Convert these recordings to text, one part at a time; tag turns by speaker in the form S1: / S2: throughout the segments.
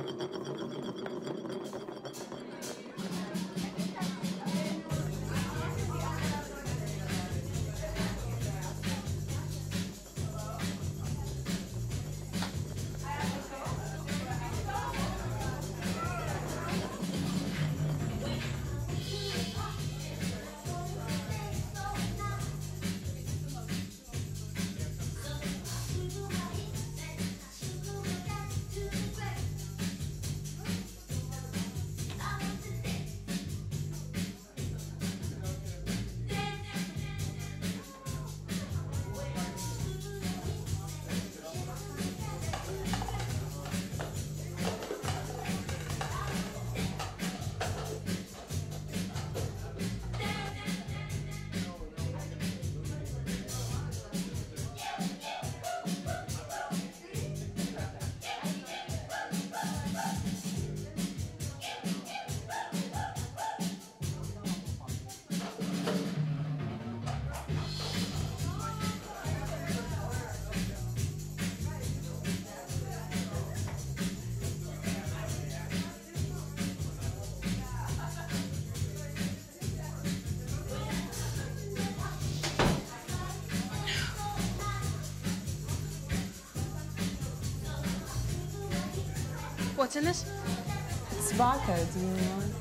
S1: What's in this?
S2: It's vodka. Do you want?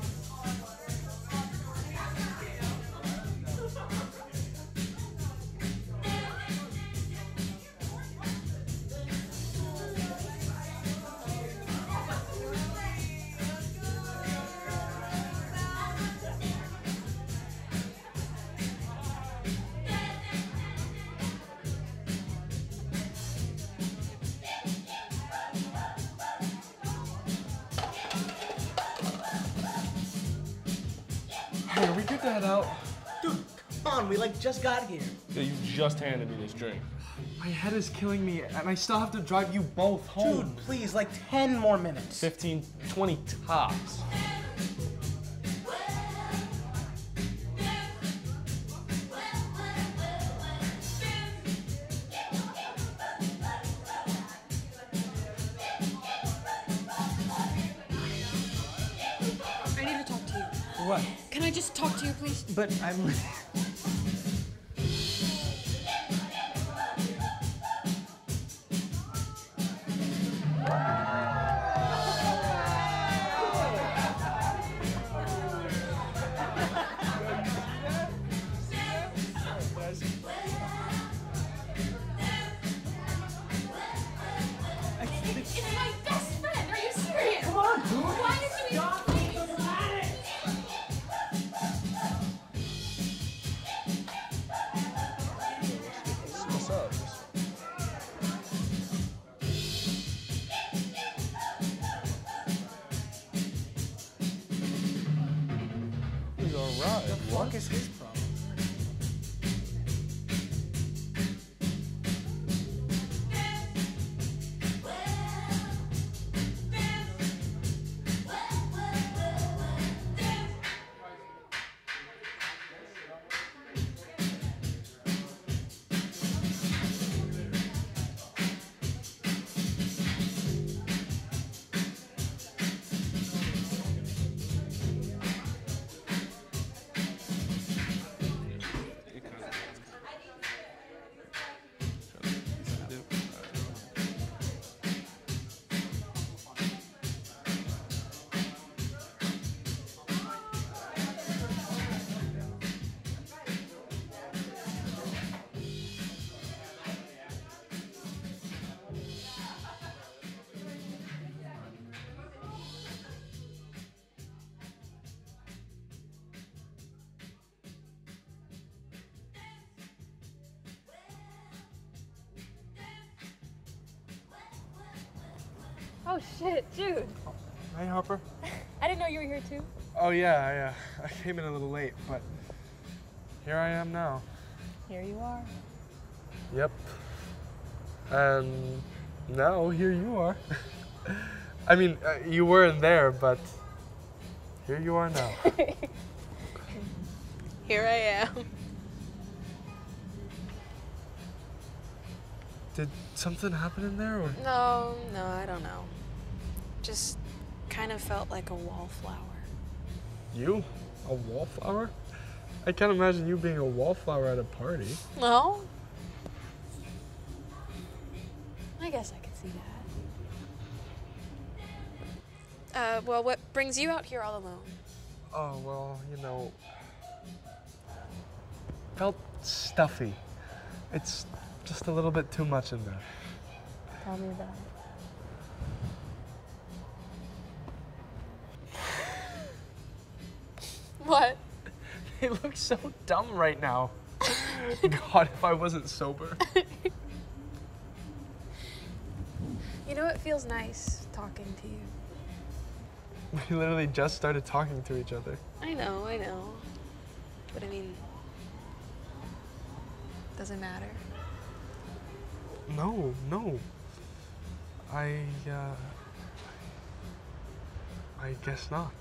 S3: Hey, are we good to head out?
S4: Dude, come on, we just got here.
S3: Yeah, you just handed me this drink. My head is killing me, and I still have to drive you both home.
S4: Dude, please, 10 more minutes.
S3: 15, 20 tops.
S1: I need to talk to you.
S4: What?
S1: Can I just talk to you, please?
S4: But I'm...
S1: It's my best friend. Are you serious? Come on, dude. Why did you stop?
S3: What's up? He's alright.
S4: What the fuck is his problem?
S5: Oh shit, Jude.
S3: Hey, Harper.
S5: I didn't know you were here too.
S3: Oh, yeah, I came in a little late, but here I am now.
S5: Here you are.
S3: Yep. And now here you are. I mean, you weren't there, but here you are now.
S1: Here I am.
S3: Did something happen in there, or?
S1: No, I don't know. Just
S6: kind of felt like a wallflower.
S3: You? A wallflower? I can't imagine you being a wallflower at a party.
S6: No? I guess I could see that. Well, what brings you out here all alone?
S3: Oh, well, you know, felt stuffy. It's just a little bit too much in there.
S2: Tell me about it.
S6: What?
S3: They look so dumb right now. God, if I wasn't sober.
S6: You know, it feels nice talking to you.
S3: We literally just started talking to each other.
S6: I know. But I mean, doesn't matter.
S3: No. I guess not.